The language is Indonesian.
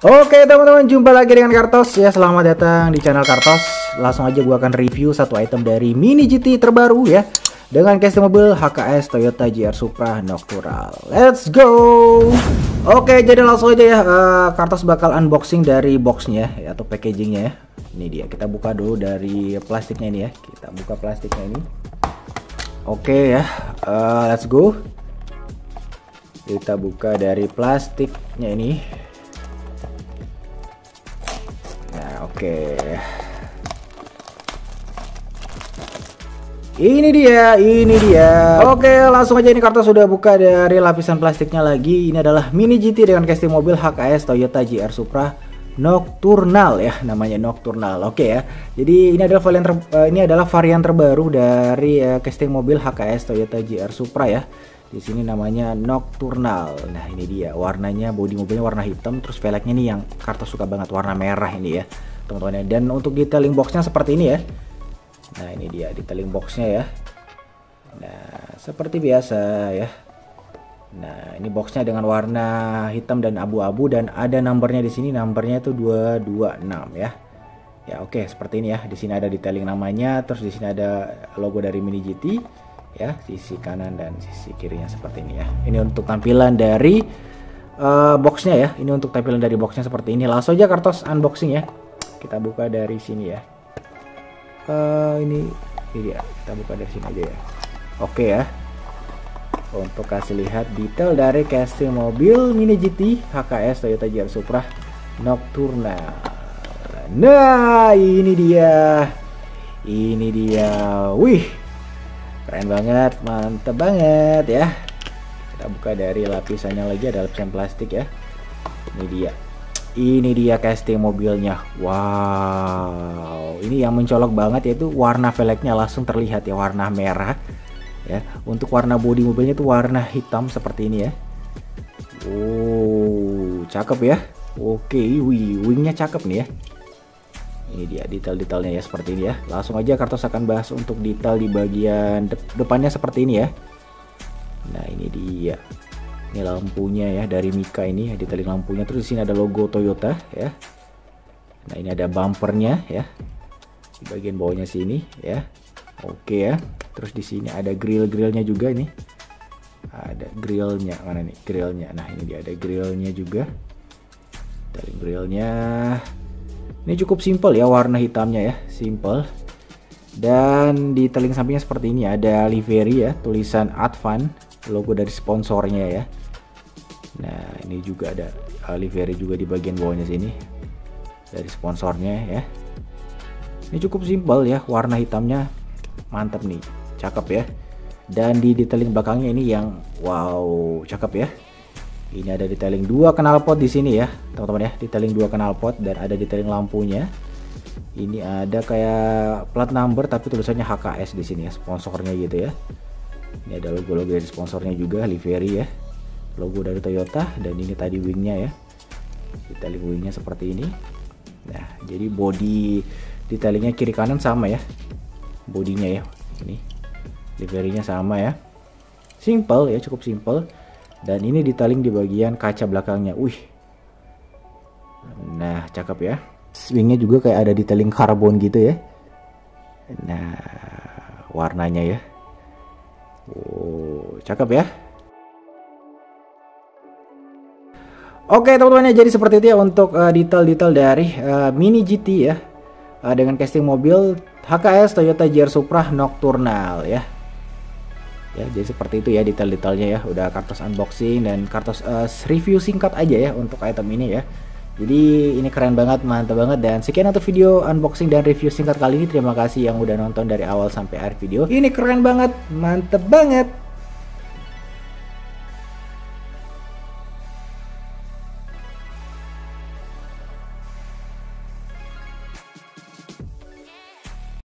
Oke teman-teman, jumpa lagi dengan Kartos ya. Selamat datang di channel Kartos. Langsung aja gua akan review satu item dari Mini GT terbaru ya, dengan casting mobil HKS Toyota GR Supra Noctural. Let's go. Oke, jadi langsung aja ya, Kartos bakal unboxing dari boxnya ya, atau packagingnya ya. Ini dia, kita buka dulu dari plastiknya ini ya. Kita buka plastiknya ini. Oke ya, let's go. Kita buka dari plastiknya ini. Oke, ini dia. Oke, langsung aja, ini Kartos sudah buka dari lapisan plastiknya lagi. Ini adalah Mini GT dengan casting mobil HKS Toyota GR Supra Nocturnal ya, namanya Nocturnal. Oke ya. Jadi ini adalah varian terbaru dari casting mobil HKS Toyota GR Supra ya. Di sini namanya Nocturnal. Nah, ini dia warnanya, bodi mobilnya warna hitam, terus velgnya nih yang Kartos suka banget, warna merah ini ya teman-teman. Dan untuk detailing boxnya seperti ini ya. Nah, ini dia detailing boxnya ya. Nah, seperti biasa ya. Nah, ini boxnya dengan warna hitam dan abu-abu, dan ada numbernya di sini, numbernya itu 226 ya. Ya oke, seperti ini ya. Di sini ada detailing namanya, terus di sini ada logo dari Mini GT ya, sisi kanan dan sisi kirinya seperti ini ya. Ini untuk tampilan dari boxnya ya. Ini untuk tampilan dari boxnya seperti ini. Langsung aja Kartos unboxing ya. Kita buka dari sini ya. Ini dia, kita buka dari sini aja ya. Oke ya. Untuk kasih lihat detail dari casting mobil Mini GT HKS Toyota GR Supra Nocturnal. Nah, ini dia. Ini dia. Wih, keren banget, mantep banget ya. Kita buka dari lapisannya lagi, ada lapisan plastik ya. Ini dia casting mobilnya. Wow, ini yang mencolok banget, yaitu warna velgnya langsung terlihat ya, warna merah ya. Untuk warna bodi mobilnya itu warna hitam seperti ini ya. Oh, cakep ya. Oke, wingnya cakep nih ya. Ini dia detail-detailnya ya, seperti ini ya. Langsung aja Kartos akan bahas untuk detail di bagian depannya seperti ini ya. Nah, ini dia. Ini lampunya ya, dari Mika ini ya, detailing lampunya. Terus di sini ada logo Toyota ya. Nah, ini ada bumpernya ya. Di bagian bawahnya sini ya. Oke ya. Terus di sini ada grill-grillnya juga ini. Ada grillnya, mana nih grillnya? Nah, ini dia, ada grillnya juga. Detailing grillnya. Ini cukup simple ya, warna hitamnya ya, simple. Dan di detailing sampingnya seperti ini, ada livery ya, tulisan Advan, logo dari sponsornya ya. Nah, ini juga ada livery juga di bagian bawahnya sini, dari sponsornya ya. Ini cukup simple ya, warna hitamnya mantap nih, cakep ya. Dan di detailing belakangnya ini yang wow, cakep ya. Ini ada detailing 2 knalpot di sini ya, teman-teman ya. Detailing 2 knalpot, dan ada detailing lampunya. Ini ada kayak plat number tapi tulisannya HKS di sini ya, sponsornya gitu ya. Ini ada logo-logo dari sponsornya juga, livery ya. Logo dari Toyota, dan ini tadi wingnya ya. Detailing wingnya seperti ini. Nah, jadi body detailingnya kiri kanan sama ya. Bodinya ya. Ini liverynya sama ya. Simple ya, cukup simple. Dan ini detailing di bagian kaca belakangnya. Wih. Nah, cakep ya. Wingnya juga kayak ada detailing karbon gitu ya. Nah, warnanya ya. Oh, cakep ya. Oke teman-teman, jadi seperti itu ya untuk detail-detail dari Mini GT ya, dengan casting mobil HKS Toyota GR Supra Nocturnal ya. Ya, jadi seperti itu ya detail-detailnya ya. Udah Kartos unboxing dan Kartos review singkat aja ya untuk item ini ya. Jadi ini keren banget, mantap banget. Dan sekian untuk video unboxing dan review singkat kali ini. Terima kasih yang udah nonton dari awal sampai akhir video. Ini keren banget, mantep banget.